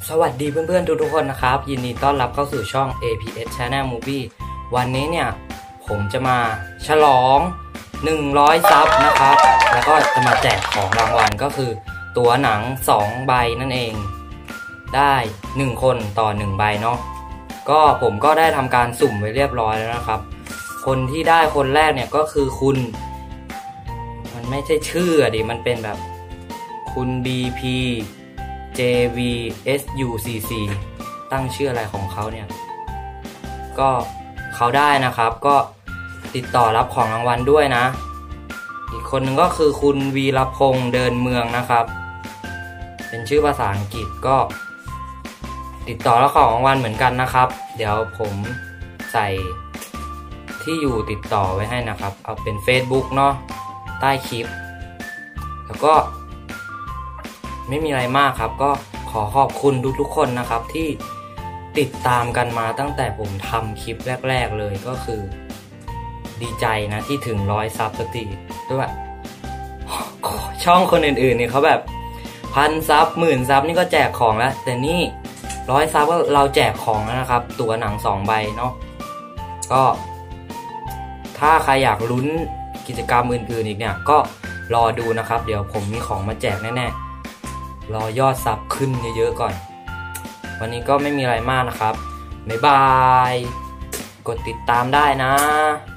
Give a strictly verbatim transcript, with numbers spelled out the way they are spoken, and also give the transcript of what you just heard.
สวัสดีเพื่อนๆทุกๆคนนะครับยินดีต้อนรับเข้าสู่ช่อง เอ พี เอส Channel Movie วันนี้เนี่ยผมจะมาฉลองหนึ่งร้อยซับนะครับแล้วก็จะมาแจกของรางวัลก็คือตั๋วหนังสองใบนั่นเองได้หนึ่งคนต่อหนึ่งใบเนาะก็ผมก็ได้ทำการสุ่มไว้เรียบร้อยแล้วนะครับคนที่ได้คนแรกเนี่ยก็คือคุณมันไม่ใช่ชื่อดิมันเป็นแบบคุณ บี พี เจ วี เอส ยู ซี ซี ตั้งชื่ออะไรของเขาเนี่ยก็เขาได้นะครับก็ติดต่อรับของรางวัลด้วยนะอีกคนหนึ่งก็คือคุณวีรพงษ์เดินเมืองนะครับเป็นชื่อภาษาอังกฤษก็ติดต่อรับของรางวัลเหมือนกันนะครับเดี๋ยวผมใส่ที่อยู่ติดต่อไว้ให้นะครับเอาเป็น Facebook เนาะใต้คลิปแล้วก็ไม่มีอะไรมากครับก็ขอขอบคุณทุกๆคนนะครับที่ติดตามกันมาตั้งแต่ผมทำคลิปแรกๆเลยก็คือดีใจนะที่ถึงร้อยซับสักทีด้วยช่องคนอื่นๆเนี่ยเขาแบบพันซับหมื่นซับนี่ก็แจกของแล้วแต่นี่ร้อยซับก็เราแจกของแล้วนะครับตั๋วหนังสองใบเนาะก็ถ้าใครอยากลุ้นกิจกรรมอื่นๆอีกเนี่ยก็รอดูนะครับเดี๋ยวผมมีของมาแจกแน่ๆรอยอดซับขึ้นเยอะๆก่อนวันนี้ก็ไม่มีอะไรมากนะครับบ๊ายบายกดติดตามได้นะ